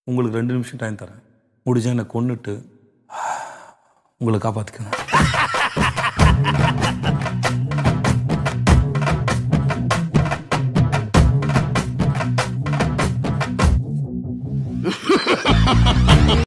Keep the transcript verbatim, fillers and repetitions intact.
உங்களுக்கு ரெண்டு நிமிஷம் டைம் தரேன். முடிஞ்சா என்னை கொன்னுட்டு உங்களை காப்பாற்றிக்கணும்.